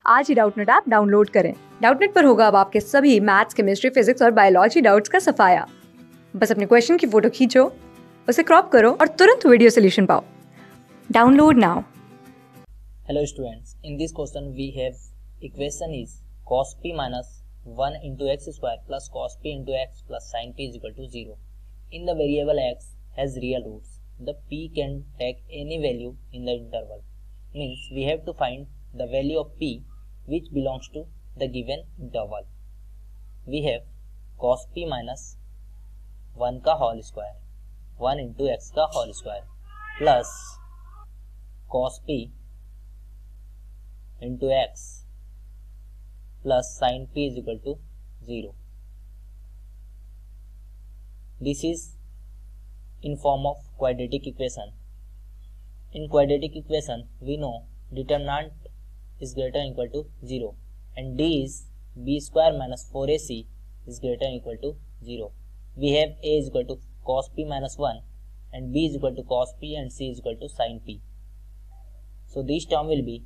आज ही Doubtnut app download करें। डाउटनेट पर होगा अब आपके सभी मैथ्स, केमिस्ट्री, फिजिक्स और बायोलॉजी डाउट्स का सफाया। बस अपने क्वेश्चन की फोटो खींचो, उसे क्रॉप करो और तुरंत वीडियो सोल्यूशन पाओ। Download now. Hello students, in this question we have equation is cos p minus 1 into x square plus cos p into x plus sin p is equal to 0. In the variable x has real roots, the p can take any value in the interval. Means we have to find the value of p which belongs to the given interval. We have cos p minus 1 का whole square, 1 into x का whole square plus cos p into x plus sin p is equal to 0. This is in form of quadratic equation. In quadratic equation, we know determinant is greater than equal to 0 and d is b square minus 4ac is greater than equal to 0. We have a is equal to cos p minus 1 and b is equal to cos p and c is equal to sin p. So this term will be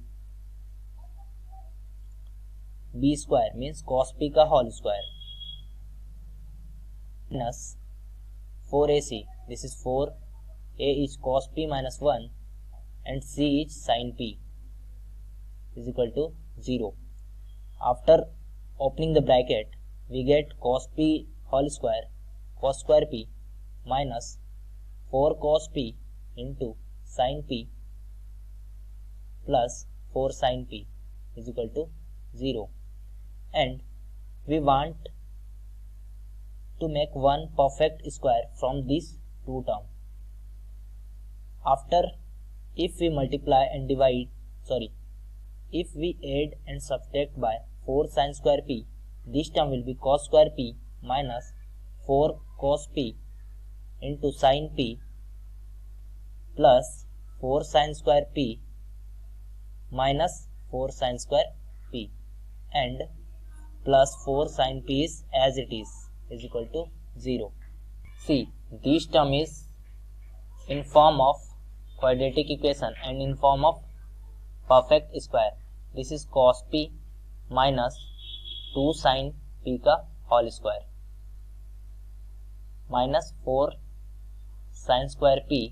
b square means cos p का whole square minus 4ac, this is 4, a is cos p minus 1 and c is sin p is equal to 0. After opening the bracket we get cos p whole square cos square p minus 4 cos p into sin p plus 4 sin p is equal to 0. And we want to make one perfect square from these two terms. After, if we multiply and divide, if we add and subtract by 4 sin square p, this term will be cos square p minus 4 cos p into sin p plus 4 sin square p minus 4 sin square p and plus 4 sin p is as it is equal to 0. See, this term is in form of quadratic equation and in form of perfect square. This is cos p minus 2 sin p का whole square minus 4 sin square p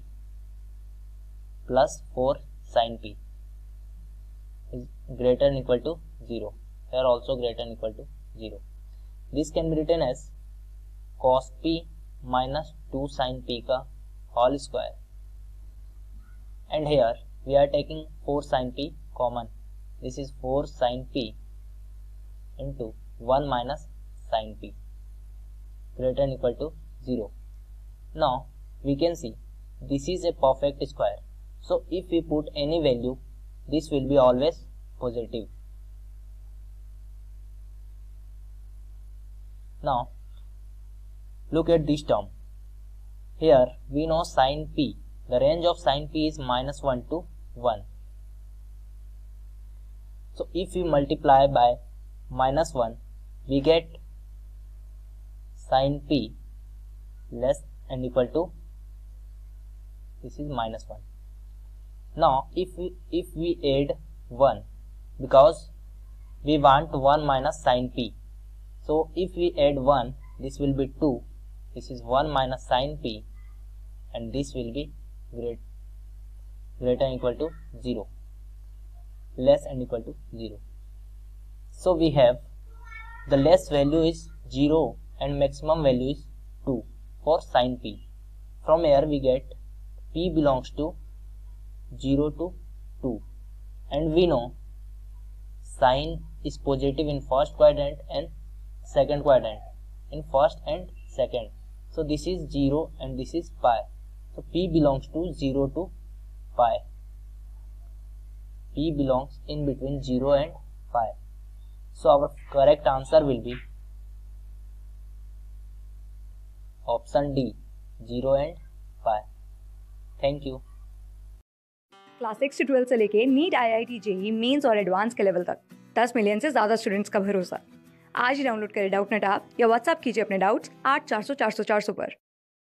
plus 4 sin p is greater than equal to 0. Here also greater than equal to 0. This can be written as cos p minus 2 sin p का whole square and here we are taking 4 sin p common. This is 4 sin p into 1 minus sin p greater than equal to 0. Now we can see this is a perfect square. So if we put any value, this will be always positive. Now look at this term. Here we know sin p, the range of sin p is minus 1 to 1. So if we multiply by minus 1, we get sin p less and equal to, this is minus 1. Now if we add 1, because we want 1 minus sin p, so if we add 1, this will be 2, this is 1 minus sin p and this will be greater than equal to 0, less and equal to 0. So we have the less value is 0 and maximum value is 2 for sin p. From here we get p belongs to 0 to 2 and we know sin is positive in first quadrant and second quadrant, in first and second. So this is 0 and this is pi. So p belongs to 0 to pi. P belongs in between 0 and pi. So our correct answer will be option D, 0 and pi. Thank you. Class 6 से 12 से लेके NEET, IIT, JEE Mains और advance के level तक 10 million से ज्यादा students का भरोसा। आज ही डाउनलोड करें डाउटनेट ऐप या व्हाट्सएप कीजिए अपने डाउट्स 8400 400 400 पर।